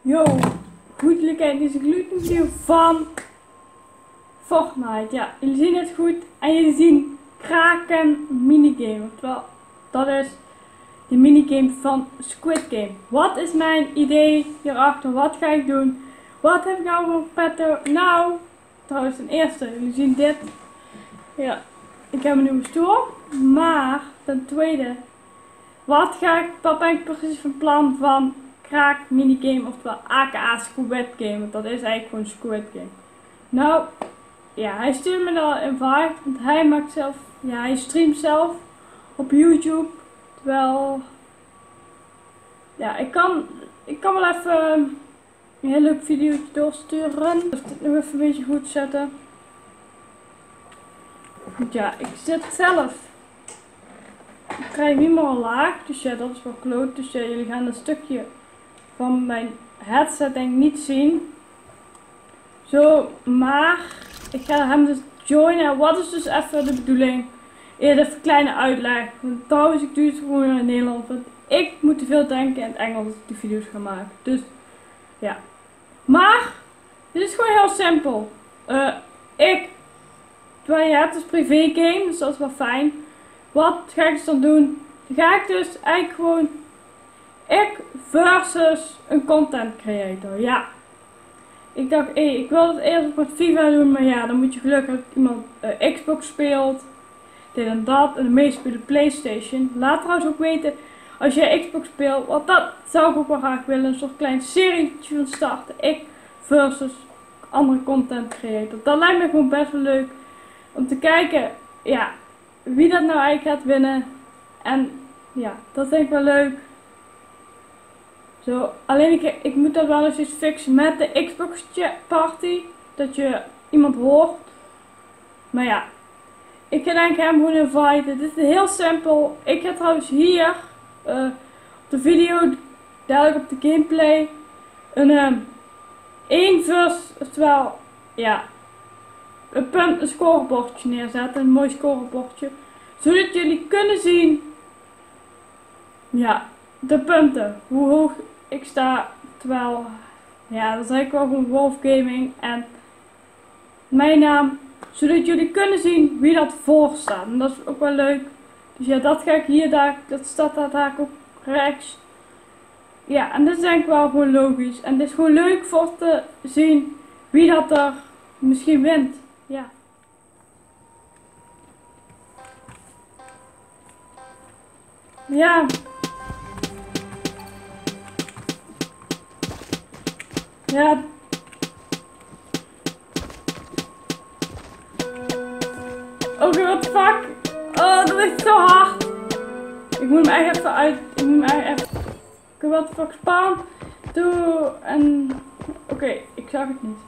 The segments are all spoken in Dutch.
Yo, goed jullie kijken deze gloednieuwe van Fortnite. Ja, jullie zien het goed en jullie zien Kraken minigame. Oftewel, dat is de minigame van Squid Game. Wat is mijn idee hierachter? Wat ga ik doen? Wat heb ik nou voor petto? Nou, trouwens ten eerste, jullie zien dit. Ja, ik heb een nieuwe stoel. Maar ten tweede, wat ben ik precies van plan van Kraak minigame, oftewel aka Squid Game, want dat is eigenlijk gewoon Squid Game. Nou, ja, hij stuurt me al invite, want hij maakt zelf, ja, hij streamt zelf op YouTube. Terwijl, ja, ik kan wel even een heel leuk video doorsturen. Dus dit nog even een beetje goed zetten. Want ja, ik zit zelf. Ik krijg niet meer al laag, dus ja, dat is wel kloot. Dus ja, jullie gaan een stukje van mijn headset denk ik niet zien. Zo, maar ik ga hem dus joinen. Wat is dus even de bedoeling? Eerst even een kleine uitleg. Want trouwens, ik doe het gewoon in het Nederlands. Want ik moet te veel denken in het Engels als ik die video's ga maken. Dus, ja. Maar, dit is gewoon heel simpel. Terwijl je hebt dus privé game, dus dat is wel fijn. Wat ga ik dus dan doen? Dan ga ik dus eigenlijk gewoon ik versus een content creator. Ja. Ik dacht, ik wil het eerst op met FIFA doen, maar ja, dan moet je gelukkig hebben dat iemand Xbox speelt. Dit en dat. En de meeste spelen PlayStation. Laat trouwens ook weten als jij Xbox speelt, want dat zou ik ook wel graag willen. Een soort klein serietje van starten. Ik versus andere content creator. Dat lijkt me gewoon best wel leuk om te kijken, ja, wie dat nou eigenlijk gaat winnen. En ja, dat vind ik wel leuk. Zo, alleen ik moet dat wel eens iets fixen met de Xbox party. Dat je iemand hoort. Maar ja, ik ga denk ik hem gewoon inviten. Dit is heel simpel. Ik ga trouwens hier op de video, dadelijk op de gameplay, een 1 versus, oftewel, ja, een scorebordje neerzetten. Een mooi scorebordje. Zodat jullie kunnen zien, ja, de punten. Hoe hoog ik sta. Terwijl, ja, dat is eigenlijk wel gewoon Wolf Gaming. En mijn naam. Zodat jullie kunnen zien wie dat voor staat. En dat is ook wel leuk. Dus ja, dat ga ik hier, dat staat daar ook rechts. Ja, en dat is denk ik wel gewoon logisch. En het is gewoon leuk voor te zien wie dat er misschien wint. Ja. Ja. Ja. Oké, what the fuck? Oh, dat is zo hard. Ik moet hem echt even uit. Ik moet hem echt even. Oké, what the fuck? Spam. Doe. En. Oké, ik zag het niet.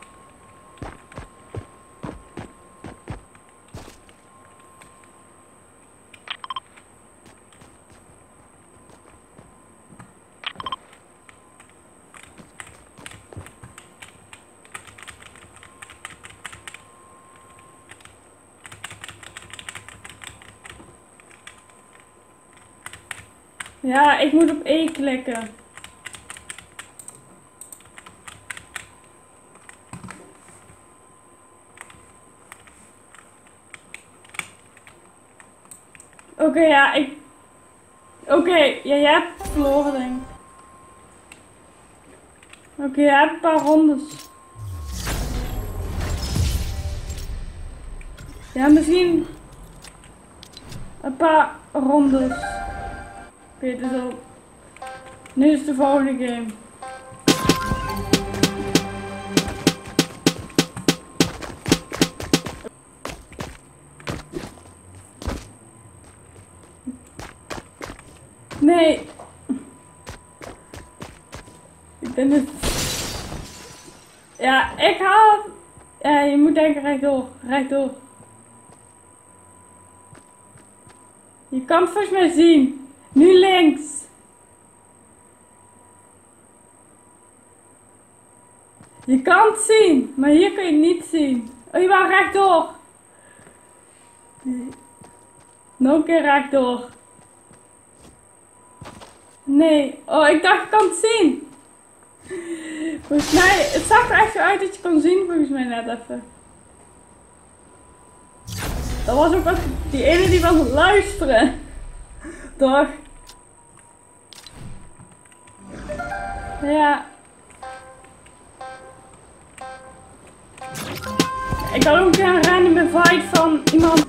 Ja, ik moet op E klikken. Oké, ja, Oké, ja, jij hebt verloren, denk ik. Oké, jij hebt een paar rondes. Ja, misschien een paar rondes. Oké, dus al. Nu is de volgende game. Nee. Ik ben het. Ja, ik haal. Ja, je moet denken rechtdoor. Rechtdoor. Je kan het volgens mij zien. Nu links. Je kan het zien, maar hier kun je het niet zien. Oh, je wou rechtdoor. Nog een keer rechtdoor. Nee. Oh, ik dacht ik kan het zien. Volgens mij, het zag er echt zo uit dat je kon zien volgens mij net even. Dat was ook wat die ene die was luisteren. Toch? Ja. Ik had ook een random invite van iemand.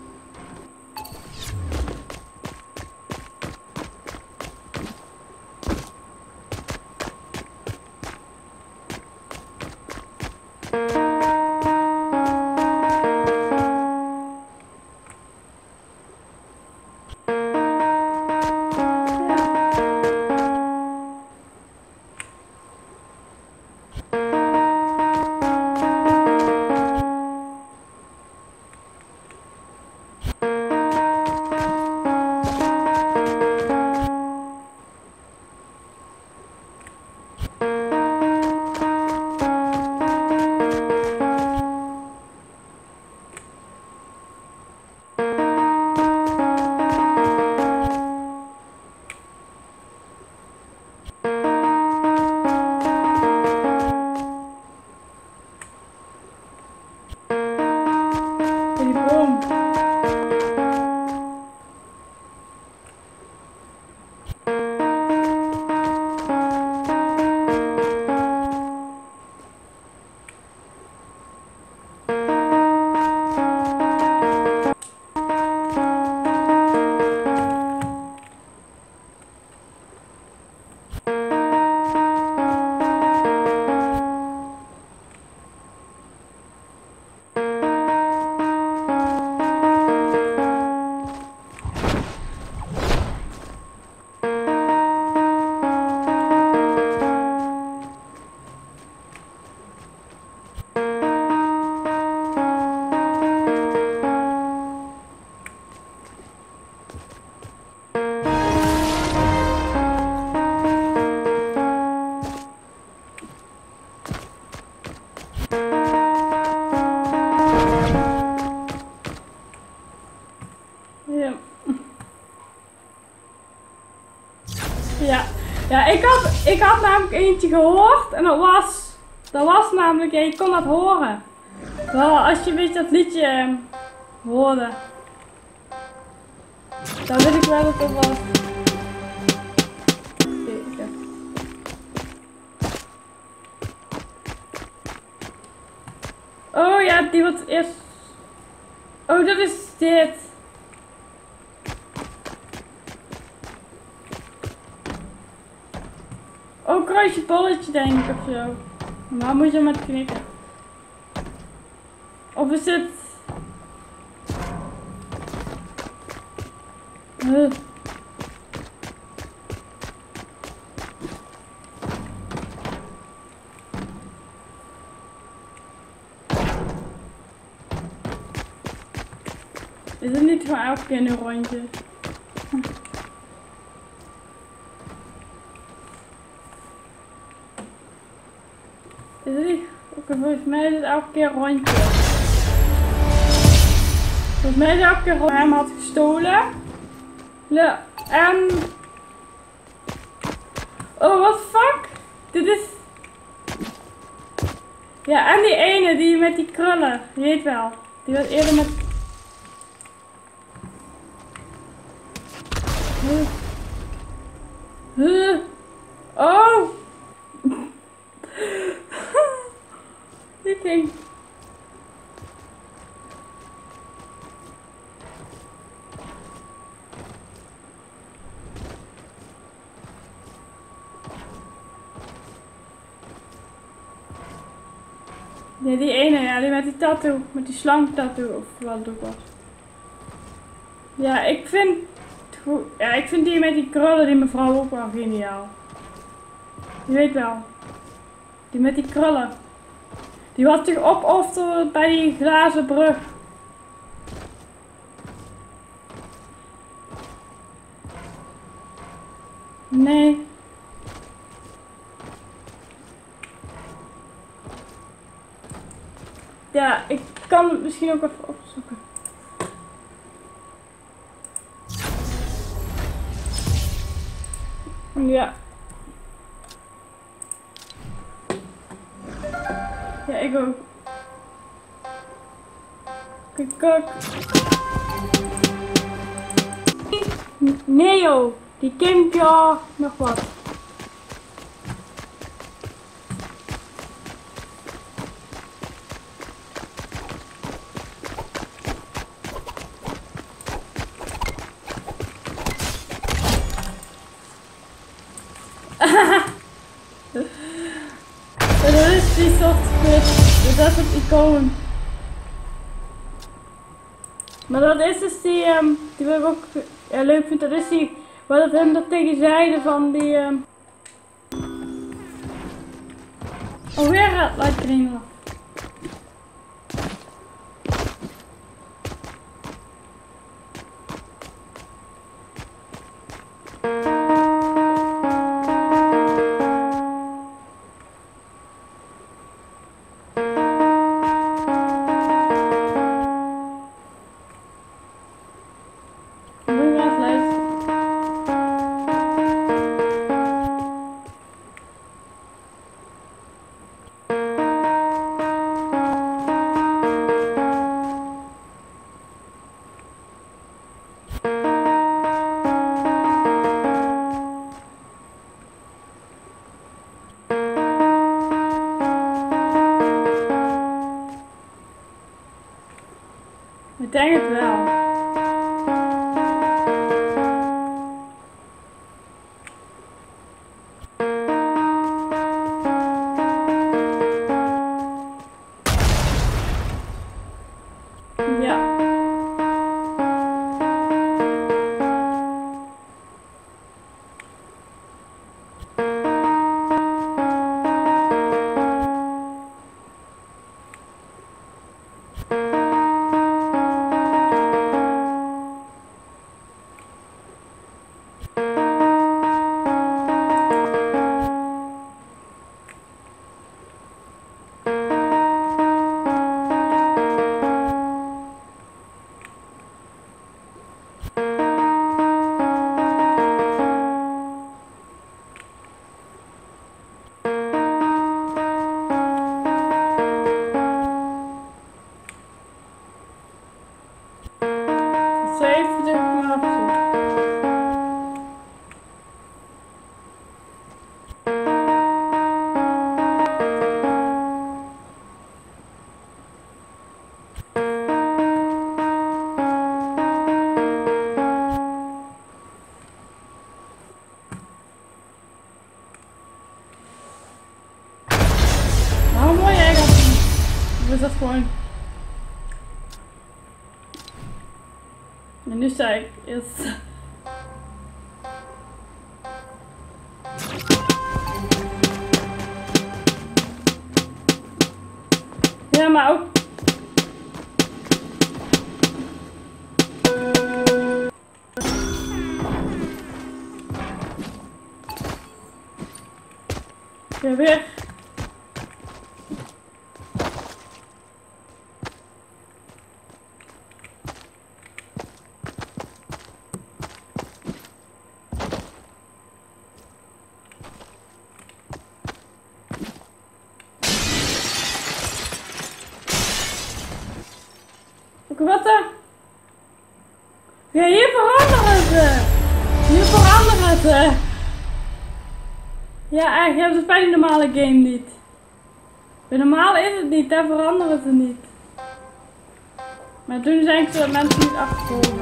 Ja, ik had namelijk eentje gehoord en dat was namelijk, ja, je kon dat horen. Wel, als je een beetje dat liedje hoorde. Dan weet ik wel dat het was. Oh ja, die wordt eerst. Oh, dat is dit. Oh, kruisje bolletje denk ik of zo. Maar moet je met knikken. Of is het... Is het niet gewoon elke keer een rondje? Is het niet? Oké, volgens mij is het elke keer een rondje. Volgens mij is het elke keer een rondje. Hem had gestolen. Ja, en... Oh, what the fuck? Dit is... Ja, en die ene, die met die krullen. Je weet wel. Die was eerder met... Oh! Die ging... Nee, die ene, ja, die met die tattoo, met die slangtattoo of wat het ook was. Ja, ik vind die met die krullen, die mevrouw ook wel geniaal. Je weet wel. Die met die krullen. Die was zich opofferd bij die glazen brug. Nee. Ja, ik kan het misschien ook even opzoeken. Ja. Ja, ik ook. Kijk. Nee joh, die kind, ja, nog wat. Dat is die soort split. Dat is het icoon. Maar dat is dus die wil ik ook leuk vind. Dat is die, wat hem dat tegen zeiden van die oh, weer gaat lightning. Ik denk het wel. Ja. Zeven de knapje. Nou, mooi eigenlijk. Of is dat gewoon? En nu zei ik eerst. Ja, maar ook. Ja, weer. Wat dan? Ja, hier veranderen ze. Hier veranderen ze. Ja, echt, je hebt het bij die normale game niet. Bij normale is het niet, daar veranderen ze niet. Maar toen zijn ze mensen niet afgekomen.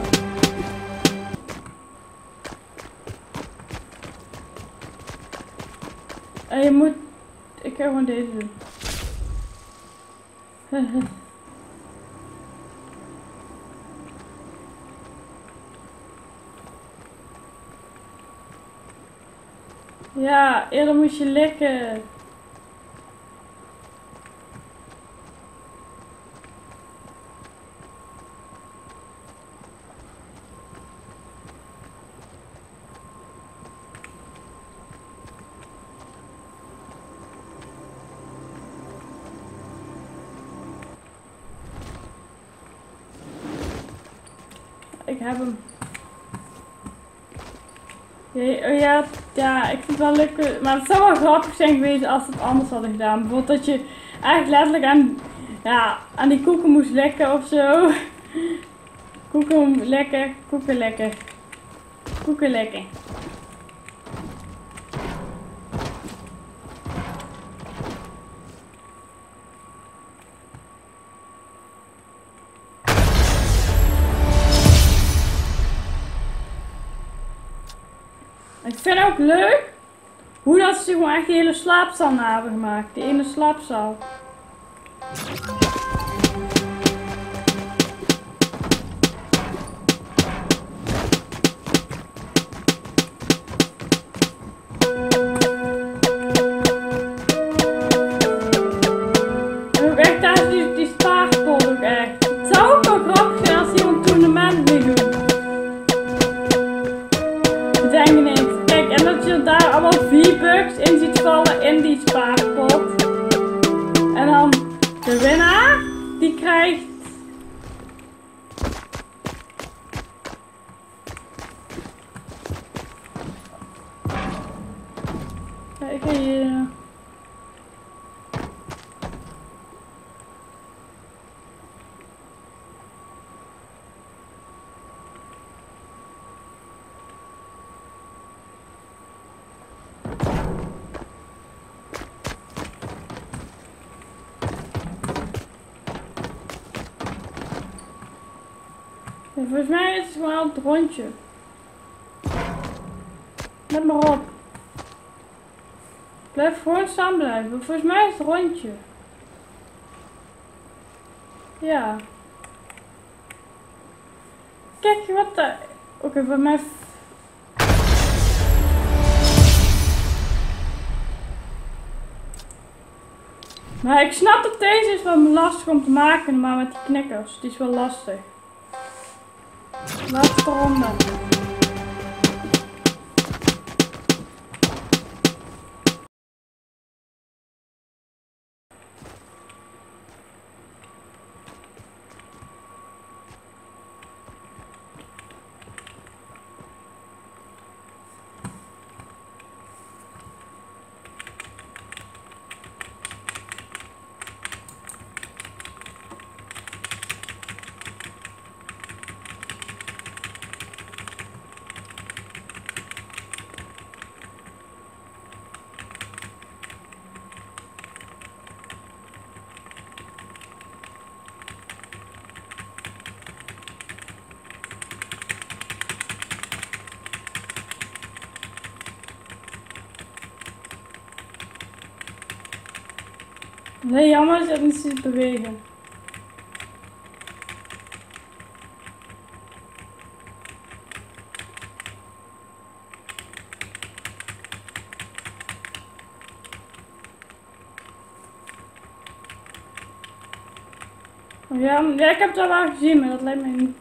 En je moet... Ik ga gewoon deze doen. Ja, eerder moest je likken. Ik heb hem. Ja, ik vind het wel leuk, maar het zou wel grappig zijn geweest als ze het anders hadden gedaan. Bijvoorbeeld dat je eigenlijk letterlijk aan, ja, aan die koeken moest lekken of zo. Koeken lekker, koeken lekker. Koeken lekker. Ik vind het ook leuk hoe dat ze gewoon echt die hele slaapzaal na hebben gemaakt. Die ene slaapzaal. En ook echt daar is die spaarpot ook echt. Het zou ook wel grappig zijn als die een tournament mee doen. Bedenk ineens. Kijk, en dat je daar allemaal V-bucks in ziet vallen in die spaarpot. En dan de winnaar, die krijgt... Kijk hier. Ja, volgens mij is het gewoon het rondje. Let maar op. Blijf gewoon staan blijven. Volgens mij is het rondje. Ja. Kijk wat daar... Oké, voor mij... Maar ik snap dat deze is wel lastig om te maken, maar met die knikkers. Die is wel lastig. Laatste ronde. Nee, jammer is dat het niet ziet bewegen. Ja, ik heb het wel gezien, maar dat lijkt me niet.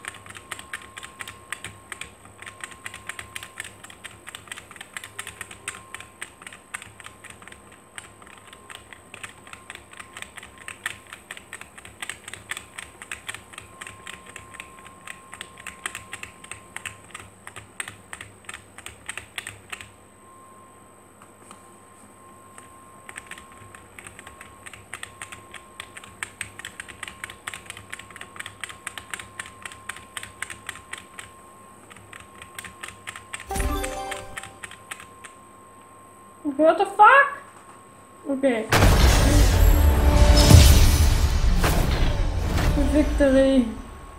What the fuck? Oké. Victory.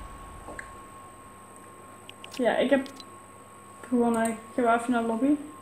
Ja, ik heb gewonnen. Ik ga wel even naar de lobby.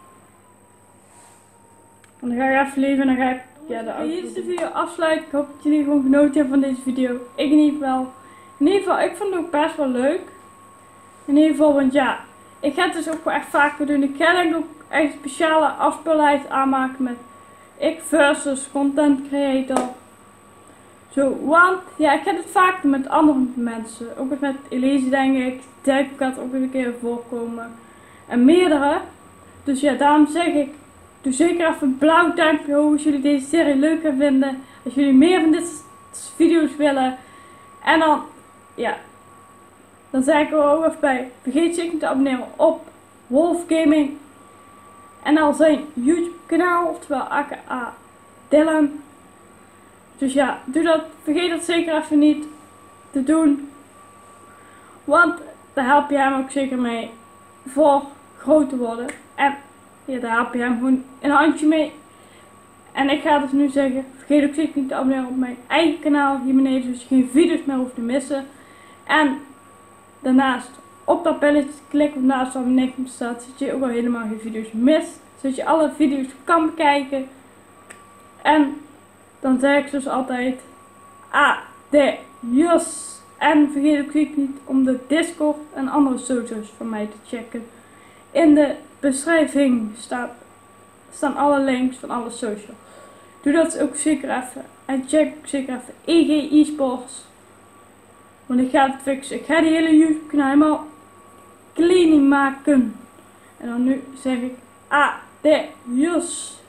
En dan ga ik even leven en dan ga ik hier is de video afsluiten. Ik hoop dat jullie gewoon genoten hebben van deze video. Ik in ieder geval. In ieder geval, ik vond het ook best wel leuk. In ieder geval, want ja, ik ga het dus ook wel echt vaker doen. Ik ga denk ik ook echt een speciale afspeellijst aanmaken met ik versus content creator. Zo, want ja, ik ga het vaak doen met andere mensen. Ook met Elise denk ik. Denk ik gaat ook eens een keer voorkomen. En meerdere. Dus ja, daarom zeg ik, doe zeker even een blauw duimpje hoog als jullie deze serie leuk gaan vinden. Als jullie meer van dit soort video's willen. En dan, ja, dan zeg ik er ook even bij. Vergeet zeker niet te abonneren op Wolf Gaming. En al zijn YouTube kanaal, oftewel aka Dylan. Dus ja, doe dat. Vergeet dat zeker even niet te doen. Want daar help je hem ook zeker mee voor groot te worden. En ja, daar help je hem gewoon een handje mee. En ik ga dus nu zeggen, vergeet ook zeker niet te abonneren op mijn eigen kanaal hier beneden, zodat je geen video's meer hoeft te missen. En daarnaast op dat belletje klikken naast waar mijn nickname staat, zodat je ook al helemaal geen video's mist. Zodat je alle video's kan bekijken. En dan zeg ik zoals altijd, adios. En vergeet ook zeker niet om de Discord en andere socials van mij te checken. In de beschrijving staan alle links van alle socials. Doe dat ook zeker even. En check ook zeker even EG eSports. Want ik ga het fixen. Ik ga die hele YouTube kanaal helemaal clean maken. En dan nu zeg ik adios.